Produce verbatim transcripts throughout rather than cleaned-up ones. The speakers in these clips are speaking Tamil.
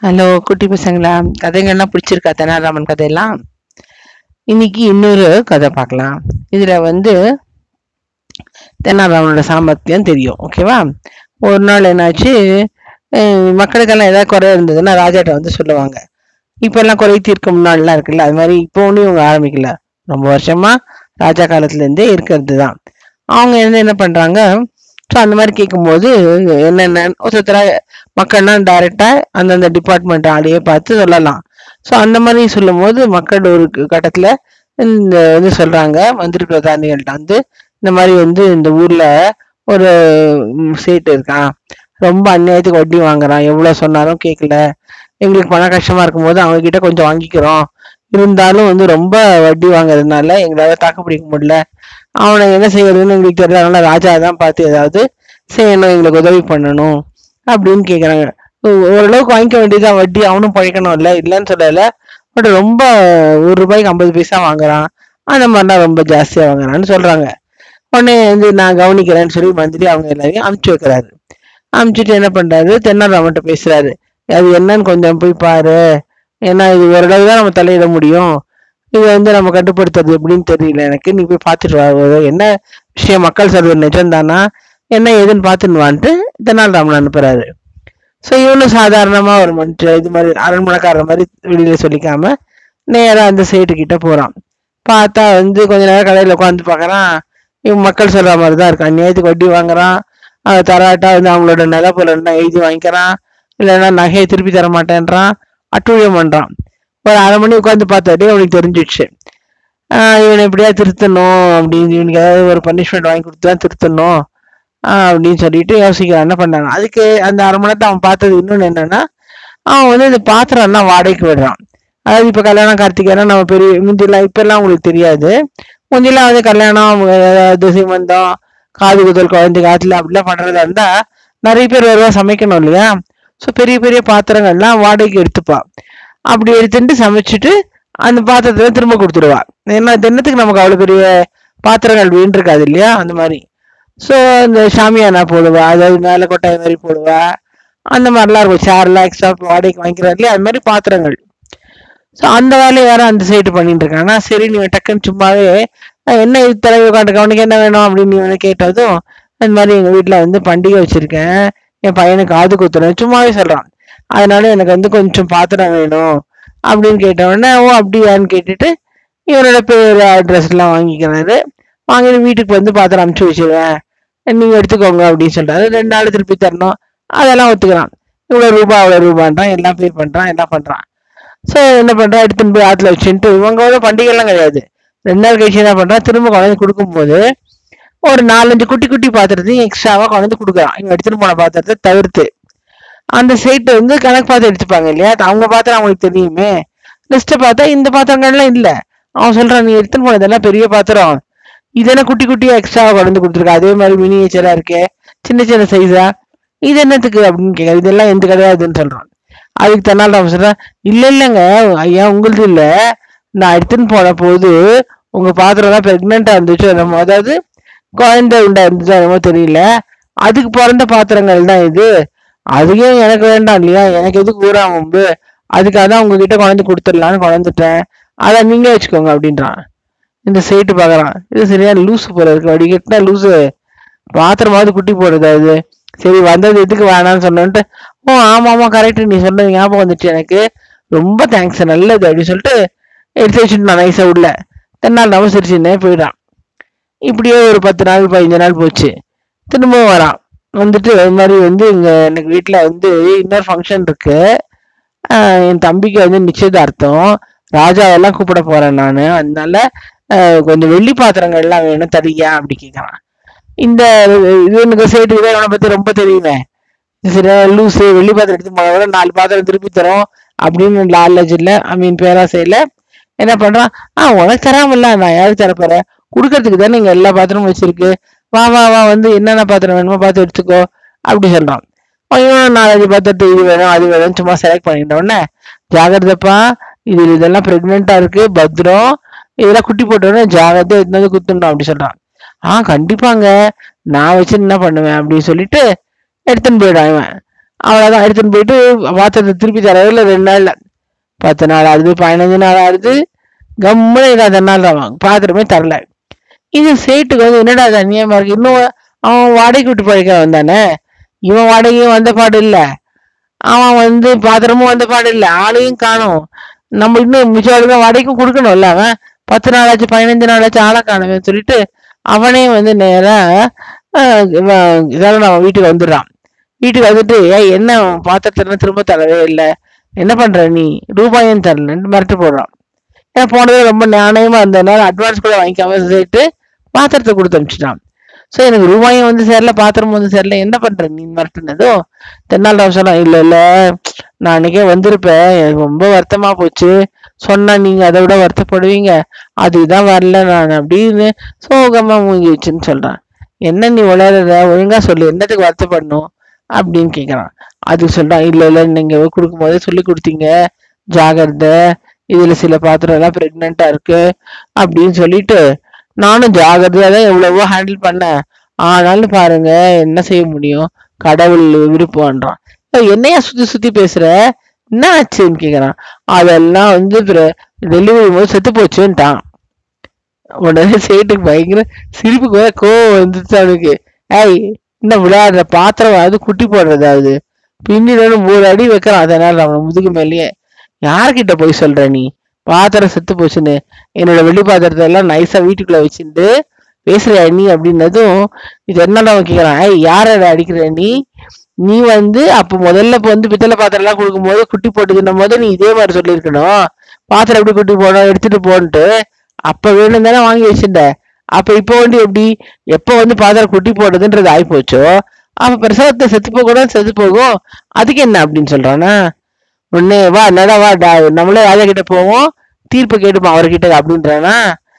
ஹலோ குட்டி பசங்களா, கதைகள்லாம் பிடிச்சிருக்கா? தெனாலிராமன் கதையெல்லாம். இன்னைக்கு இன்னொரு கதை பார்க்கலாம். இதுல வந்து தெனாலிராமனோட சாமர்த்தியம் தெரியும். ஓகேவா? ஒரு நாள் என்னாச்சு, அஹ் மக்களுக்கெல்லாம் ஏதாவது குறை இருந்ததுன்னா ராஜாட்ட வந்து சொல்லுவாங்க. இப்ப எல்லாம் குறை தீர்க்க முன்னாடிலாம் இருக்குல்ல, அது மாதிரி இப்போ ஒன்றும் இவங்க ஆரம்பிக்கல. ரொம்ப வருஷமா ராஜா காலத்துல இருந்தே இருக்கிறது தான். அவங்க வந்து என்ன பண்றாங்க, ஸோ அந்த மாதிரி கேட்கும்போது என்னென்ன ஒருத்தர மக்கள்லாம் டைரக்டா அந்தந்த டிபார்ட்மெண்ட் ஆளையே பார்த்து சொல்லலாம். ஸோ அந்த மாதிரி சொல்லும் போது மக்கள் ஒரு கட்டத்துல இந்த வந்து சொல்றாங்க, மந்திரி பிரதானிகள்ட்ட வந்து இந்த மாதிரி வந்து இந்த ஊர்ல ஒரு சேட்டு இருக்கான், ரொம்ப அநியாயத்துக்கு வட்டி வாங்குறான், எவ்வளவு சொன்னாலும் கேட்கல, எங்களுக்கு பண கஷ்டமா இருக்கும்போது அவங்க கிட்ட கொஞ்சம் வாங்கிக்கிறோம், இருந்தாலும் வந்து ரொம்ப வட்டி வாங்குறதுனால எங்களால தாக்கு பிடிக்க முடியல, அவனை என்ன செய்யறதுன்னு எங்களுக்கு தெரியல, அதனால ராஜா தான் பார்த்து ஏதாவது செய்யணும், எங்களுக்கு உதவி பண்ணணும் அப்படின்னு கேக்குறாங்க. ஓரளவுக்கு வாங்கிக்க வேண்டியதான் வட்டி, அவனும் பழைக்கணும் இல்ல, இல்லைன்னு சொல்லல. பட் ரொம்ப ஒரு ரூபாய்க்கு ஐம்பது பைசா வாங்குறான், அந்த மாதிரிலாம் ரொம்ப ஜாஸ்தியா வாங்குறான்னு சொல்றாங்க. உடனே வந்து நான் கவனிக்கிறேன்னு சொல்லி மந்திரி அவங்க எல்லாரையும் அனுப்பிச்சு வைக்கிறாரு. அனுப்பிச்சுட்டு என்ன பண்றாரு, தென்னாலிராமன்ட்ட பேசுறாரு. அது என்னன்னு கொஞ்சம் போய் பாரு, ஏன்னா இது ஓரளவு தான் நம்ம தலையிட முடியும், இது வந்து நம்ம கட்டுப்படுத்துறது எப்படின்னு தெரியல எனக்கு, நீ போய் பார்த்துட்டு வா, என்ன விஷயம், மக்கள் சொல்றது நிஜம்தானா, என்ன ஏதுன்னு பார்த்துன்னு வான்ட்டு தெனாலிராமன் அனுப்புறாரு. ஸோ இவனும் சாதாரணமா ஒரு மனுஷன், இது மாதிரி அரண்மனைக்காரர் மாதிரி வெளியில சொல்லிக்காம நேரா அந்த சைட்டு கிட்ட போறான். பார்த்தா வந்து கொஞ்ச நேரம் கடையில உட்காந்து பாக்குறான், இவன் மக்கள் சொல்ற மாதிரி தான் இருக்கான், அநியாயத்துக்கு வட்டி வாங்குறான், அஹ் தராட்டா வந்து அவங்களோட நில பொருள்னா எழுதி வாங்கிக்கிறான், இல்லைன்னா நகையை திருப்பி தர மாட்டேன்றான், அட்டூழியம் பண்றான். ஒரு அரை மணி உட்காந்து பார்த்தாட்டே அவனுக்கு தெரிஞ்சிடுச்சு, ஆஹ் இவனை எப்படியா திருத்தணும் அப்படின்னு, இவனுக்கு ஏதாவது ஒரு பனிஷ்மெண்ட் வாங்கி கொடுத்து தான் திருத்தணும் ஆஹ் அப்படின்னு சொல்லிட்டு யோசிக்கிறான் என்ன பண்ணாங்க. அதுக்கு அந்த அரை மணி நேரத்தை அவன் பார்த்தது இன்னொன்னு என்னன்னா, அவன் வந்து இந்த பாத்திரம் எல்லாம் வாடகைக்கு விடுறான். அதாவது இப்ப கல்யாணம் கார்த்திகேனா நம்ம பெரிய முந்திலாம், இப்ப எல்லாம் உங்களுக்கு தெரியாது, முந்திலாம் வந்து கல்யாணம், அதாவது சீமந்தம், காது குதல், குழந்தை காத்துல அப்படிலாம் பண்றதா இருந்தா நிறைய பேர் வருவா, சமைக்கணும் இல்லையா? ஸோ பெரிய பெரிய பாத்திரங்கள்லாம் வாடகைக்கு எடுத்துப்பா. அப்படி எடுத்துட்டு சமைச்சிட்டு அந்த பாத்திரத்தை திரும்ப கொடுத்துருவா. ஏன்னா தினத்துக்கு நமக்கு அவ்வளவு பெரிய பாத்திரங்கள் வீண் இருக்காது இல்லையா, அந்த மாதிரி. ஸோ இந்த ஷாமியானா போடுவா, அதாவது மேலே கொட்டாய் மாதிரி போடுவா, அந்த மாதிரிலாம் இருக்கும். சேர்லாம் எக்ஸ்ட்ரா வாடகைக்கு வாங்கிக்கிறாரு இல்லையா, அது மாதிரி பாத்திரங்கள். ஸோ அந்த வேலையை யாரும் அந்த சைடு பண்ணிட்டு இருக்காங்கன்னா, சரி நீ டக்குன்னு சும்மாவே "அஹ் என்ன இது தலைவி உட்காந்து அவனுக்கு என்ன வேணும் அப்படின்னு நீ கேட்டதும், இந்த மாதிரி எங்க வீட்டுல வந்து பண்டிகை வச்சிருக்கேன், என் பையனுக்கு காது குத்துறேன் சும்மாவே சொல்றான், அதனால எனக்கு வந்து கொஞ்சம் பாத்திரம் வேணும் அப்படின்னு கேட்ட உடனே, ஓ அப்படியான்னு கேட்டுட்டு இவரோட பேர் அட்ரஸ் எல்லாம் வாங்கிக்கிறாரு. வாங்கிட்டு வீட்டுக்கு வந்து பாத்திரம் அனுப்பிச்சு வச்சிருவேன், நீங்க எடுத்துக்கோங்க அப்படின்னு சொல்றாரு. ரெண்டு நாள் திருப்பி தரணும், அதெல்லாம் ஒத்துக்கிறான். இவ்வளவு ரூபா அவ்வளவு ரூபான்றான், எல்லாம் பே பண்றான், எல்லாம் பண்றான். சோ என்ன பண்றான், எடுத்துன்னு போய் ஆத்துல வச்சுட்டு, இவங்களோட பண்டிகை எல்லாம் கிடையாது, ரெண்டு நாள் கழிச்சு என்ன பண்றான், திரும்ப குழந்தை கொடுக்கும் போது ஒரு நாலஞ்சு குட்டி குட்டி பாத்திரத்தையும் எக்ஸ்ட்ராவா குழந்தை கொடுக்குறான், இவன் எடுத்துட்டு போன பாத்திரத்தை தவிர்த்து. அந்த சைட்டு வந்து கணக்கு பார்த்து எடுத்துப்பாங்க இல்லையா, அவங்க பாத்திரம் அவங்களுக்கு தெரியுமே, லிஸ்ட்டை பார்த்தா இந்த பாத்திரங்கள்லாம் இல்ல. அவன் சொல்றான், நீ எடுத்துன்னு போனதெல்லாம் பெரிய பாத்திரம், இதெல்லாம் குட்டி குட்டியா எக்ஸ்ட்ராவா குழந்தை கொடுத்துருக்க, அதே மாதிரி மினியேச்சரா இருக்கே, சின்ன சின்ன சைஸா, இது என்னத்துக்கு அப்படின்னு கேட்க, இதெல்லாம் எந்த கிடையாதுன்னு சொல்றான். அதுக்கு தெனாலிராமன் சொல்றான், இல்ல இல்லைங்க ஐயா, உங்களுது இல்ல, நான் எடுத்துன்னு போன போது உங்க பாத்திரம் எல்லாம் பிரெக்னெண்டா இருந்துச்சு, நம்ம அதாவது குழந்தை உண்டா இருந்துச்சு, என்னமோ தெரியல, அதுக்கு பிறந்த பாத்திரங்கள் தான் இது, அதுவே எனக்கு வேண்டாம் இல்லையா, எனக்கு எதுக்கு ஊரா மும்பு, அதுக்காக தான் உங்ககிட்ட குழந்தை கொடுத்துடலான்னு குழந்துட்டேன், அதை நீங்க வச்சுக்கோங்க அப்படின்றான். இந்த சைட்டு பாக்குறான், இது சரியா லூசு போல இருக்கு, அப்படி கேட்டா லூசு, பாத்திரமாவது குட்டி போடுறது அது, சரி வந்தது எதுக்கு வேணாம்னு சொன்னோன்ட்டு, ஓ ஆமா ஆமா கரெக்ட், நீ சொன்னது ஞாபகம் வந்துச்சு எனக்கு, ரொம்ப தேங்க்ஸ் நல்லது அப்படின்னு சொல்லிட்டு எடுத்து வச்சுட்டு நான் நைஸா உள்ள தென்னாலிராமன் சிரிச்சுன்னே போயிடான். இப்படியே ஒரு பத்து நாள் பதினஞ்சு நாள் போச்சு. திரும்பவும் வரான். வந்துட்டு அது மாதிரி வந்து இங்க எனக்கு வீட்டுல வந்து இன்னொரு ஃபங்க்ஷன் இருக்கு, ஆஹ் என் தம்பிக்கு வந்து நிச்சயதார்த்தம், ராஜாவெல்லாம் கூப்பிட போறேன் நானு, அதனால ஆஹ் கொஞ்சம் வெள்ளி பாத்திரங்கள் எல்லாம் வேணும், தரியா அப்படி கேட்கறான். இந்த இது எனக்கு சைடு இவனை பத்தி ரொம்ப தெரியுமே, சரியா லூசு, வெள்ளி பாத்திரம் எடுத்து போன நாலு பாத்திரம் திருப்பி தரோம் அப்படின்னு லாலஜ் இல்ல, ஐ மீன் பேராசையில என்ன பண்றான், ஆஹ் உனக்கு தராமல்ல நான் யாருக்கு தர போறேன், கொடுக்கறதுக்கு தானே இங்க எல்லா பாத்திரமும் வச்சிருக்கு, வா வா வா வந்து என்னென்ன பாத்திரம் வேணுமோ பார்த்து எடுத்துக்கோ அப்படி சொல்றான். இவன் நாலஞ்சு பாத்திரத்தை இது வேணும் அது வேணும் சும்மா செலக்ட் பண்ணிட்ட உடனே, ஜாகிரதப்பா, இது இதெல்லாம் பிரெக்னெண்டா இருக்கு, பத்திரம், இதெல்லாம் குட்டி போட்டோடனே ஜாகிரதை எடுத்து குத்துணும் அப்படி சொல்றான். ஆஹ் கண்டிப்பாங்க, நான் வச்சு என்ன பண்ணுவேன் அப்படின்னு சொல்லிட்டு எடுத்துன்னு போயிடான் இவன். அவ்வளோதான் எடுத்துன்னு போயிட்டு பாத்திரத்தை திருப்பி தரவே ரெண்டு நாள்ல பத்து நாள் ஆகுது, பதினஞ்சு நாள் ஆகுது, கம்முன்னு இருக்காது நாள் தான் பாத்திரமே தரல. இது சேட்டுக்கு வந்து என்னடா அது அநியாயமா இருக்கு, இன்னும் அவன் வாடகை விட்டு பழைக்க வந்தானே, இவன் வாடகையும் வந்த பாடு இல்ல, அவன் வந்து பாத்திரமும் வந்த பாடு இல்ல, ஆளையும் காணும், நம்ம இன்னும் மிச்சம் வாடகைக்கும் கொடுக்கணும்ல, அவன் பத்து நாள் ஆச்சு பதினஞ்சு நாள் ஆச்சு ஆளை காணுவேன்னு சொல்லிட்டு அவனே வந்து நேரா இதெல்லாம் நம்ம வீட்டுக்கு வந்துடுறான். வீட்டுக்கு வந்துட்டு ஏன் என்ன பாத்திரத்தை திரும்ப தரவே இல்லை, என்ன பண்ற நீ, ரூபாயும் தரலன்னு மிரட்டு போடுறான். ஏன்னா போனதே ரொம்ப நாணயமா இருந்ததுனால அட்வான்ஸ் கூட வாங்கிக்காம சொல்லிட்டு பாத்திரத்தை கொடுத்து அனுப்பிச்சிட்டான். ஸோ எனக்கு ரூபாயும் வந்து சேரல, பாத்திரமும் வந்து சேரல, என்ன பண்ற நீ மிரட்டுனதும் தென்னாலிராமன் சொன்னா, இல்ல இல்ல நான் அன்னைக்கே வந்திருப்பேன், எனக்கு ரொம்ப வருத்தமா போச்சு, சொன்னா நீங்க அதை விட வருத்தப்படுவீங்க, அதுதான் வரல நான் அப்படின்னு சோகமா மூங்கி வச்சுன்னு சொல்றான். என்ன நீ உளறத, ஒழுங்கா சொல்லு, என்னத்துக்கு வருத்தப்படணும் அப்படின்னு கேக்குறான். அது சொல்றான், இல்ல இல்ல நீங்க கொடுக்கும் போதே சொல்லி கொடுத்தீங்க, ஜாகிரதை, இதுல சில பாத்திரம் எல்லாம் பிரெக்னெண்டா இருக்கு அப்படின்னு சொல்லிட்டு நானும் ஜாகிரதையா தான் எவ்வளவோ ஹேண்டில் பண்ணேன், ஆனாலும் பாருங்க என்ன செய்ய முடியும், கடவுள் விருப்பம்ன்றான். என்னையா சுத்தி சுத்தி பேசுற, என்ன ஆச்சுன்னு கேக்குறான். அதெல்லாம் வந்து டெலிவரி போது செத்து போச்சுன்ட்டான். உடனே சேட்டுக்கு பயங்கர சிரிப்புக்கு வேற கோவம் வந்துச்சு அவனுக்கு. ஏய் என்ன விளையாடுற, பாத்திரம் அது குட்டி போடுறதாவது, பின்னிட மூணு அடி வைக்கிறான். அதனால அவன் முதுகு மேலேயே, யார்கிட்ட போய் சொல்ற நீ, பாத்திரம் செத்து போச்சுன்னு, என்னோட வெள்ளி பாத்திரத்தை எல்லாம் நைஸா வீட்டுக்குள்ள வச்சுட்டு பேசுறியா நீ அப்படின்னதும் இது என்னடா அவன் கேக்குறான். ஏய் யார அடிக்கிற நீ, நீ வந்து அப்ப முதல்ல இப்ப வந்து பித்தளை பாத்திரம் எல்லாம் கொடுக்கும் போது குட்டி போட்டுதுன்னும் போது நீ இதே மாதிரி சொல்லியிருக்கணும், பாத்திரம் எப்படி குட்டி போடணும் எடுத்துட்டு போன்ட்டு, அப்ப வேணும் தானே வாங்கி வச்சிருந்த, அப்ப இப்ப வந்து எப்படி எப்ப வந்து பாத்திரம் குட்டி போடுதுன்றது ஆகி போச்சோ, அப்ப பிரசவத்தை செத்து போக கூட செத்து போகும், அதுக்கு என்ன அப்படின்னு சொல்றானா. உடனே வா என்னடா வா நம்மளே ராஜா கிட்ட போவோம், தீர்ப்பு கேட்டுப்போம் அவர்கிட்ட அப்படின்றானா.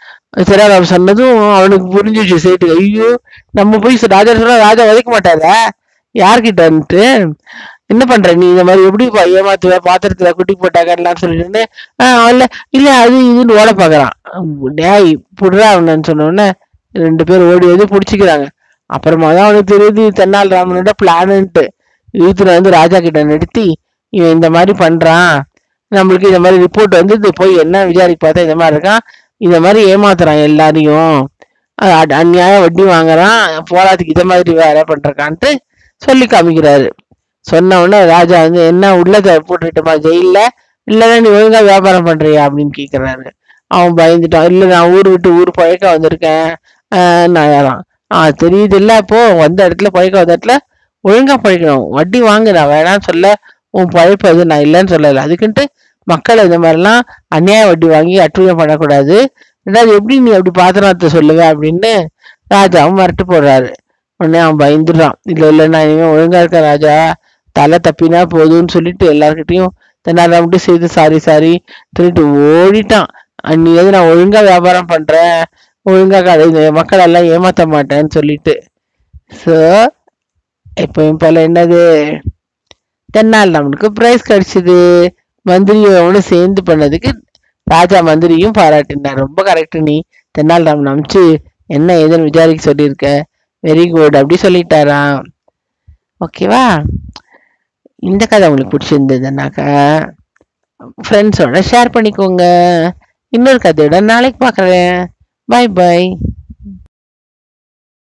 சரி அவன் சொன்னதும் அவனுக்கு புரிஞ்சிச்சு சேட்டுக்கு, ஐயோ நம்ம போய் ராஜா சொன்னா ராஜா உதைக்க மாட்டாரா யார்கிட்டன்ட்டு, என்ன பண்ற நீ இந்த மாதிரி எப்படி ஏமாத்துவ, பாத்திரத்துல குட்டி போட்டாங்கலாம் சொல்லிட்டு ஆஹ் இல்ல இல்ல அது இதுன்னு ஓட பாக்குறான். டேய் புடுறா அவனு சொன்ன உடனே ரெண்டு பேரும் ஓடி வந்து புடிச்சுக்கிறாங்க. அப்புறமா தான் அவனுக்கு தெரியுது தென்னாலிராமனோட பிளான்ட்டு. யூத்துல வந்து ராஜா கிட்ட நிறுத்தி, இவன் இந்த மாதிரி பண்றான், நம்மளுக்கு இந்த மாதிரி ரிப்போர்ட் வந்து போய் என்ன விசாரிக்க பார்த்தா இந்த மாதிரி இருக்கான், இந்த மாதிரி ஏமாத்துறான் எல்லாரையும், அந்நியாய வட்டி வாங்குறான், போராத்துக்கு இதை மாதிரி வேற பண்றான்ட்டு சொல்லி காமிக்கிறாரு. சொன்ன உடனே ராஜா வந்து என்ன உள்ளதை போட்டுக்கிட்டோமா ஜெயில, இல்லைன்னா நீ ஒழுங்கா வியாபாரம் பண்றியா அப்படின்னு கேக்குறாரு. அவன் பயந்துட்டான், இல்ல நான் ஊர் விட்டு ஊர் பழக்க வந்திருக்கேன் நான். ஆஹ் தெரியுது இல்ல, அப்போ வந்த இடத்துல பழக்க வந்த இடத்துல ஒழுங்கா பழிக்கணும், வட்டி வாங்குறா வேணான்னு சொல்ல, உன் பழைப்பு அது நான் இல்லைன்னு சொல்லல, அதுக்குன்ட்டு மக்கள் இந்த மாதிரிலாம் அநியாய வட்டி வாங்கி அட்டுழியம் பண்ணக்கூடாது, ரெண்டாவது எப்படி நீ அப்படி பாத்திரத்தை சொல்லுவ அப்படின்னு ராஜாவும் மிரட்டு போடுறாரு. உடனே அவன் பயந்துடுறான், இல்ல இல்ல நான் இனிமே ஒழுங்கா இருக்க ராஜா, தலை தப்பினா போதும்னு சொல்லிட்டு எல்லார்கிட்டையும் தென்னாலிராமன்ட்டு செய்து சாரி சாரி சொல்லிட்டு ஓடிட்டான். அன்னியாவது நான் ஒழுங்கா வியாபாரம் பண்றேன், ஒழுங்கா கடை மக்கள் எல்லாம் ஏமாத்த மாட்டேன்னு சொல்லிட்டு. ஸோ எப்பயும் போல என்னது, தென்னாலிராமனுக்கு பிரைஸ் கிடைச்சது. மந்திரியோட சேர்ந்து பண்ணதுக்கு ராஜா மந்திரியும் பாராட்டினார். ரொம்ப கரெக்ட், நீ தென்னாலிராமன் அமிச்சு என்ன ஏதுன்னு விசாரிக்க சொல்லியிருக்க, வெரி குட் அப்படி சொல்லிட்டாராம். ஓகேவா, இந்த கதை உங்களுக்கு பிடிச்சிருந்ததுனாக்கா ஃப்ரெண்ட்ஸோட ஷேர் பண்ணிக்கோங்க. இன்னொரு கதையோட நாளைக்கு பார்க்குறேன். பாய் பாய்.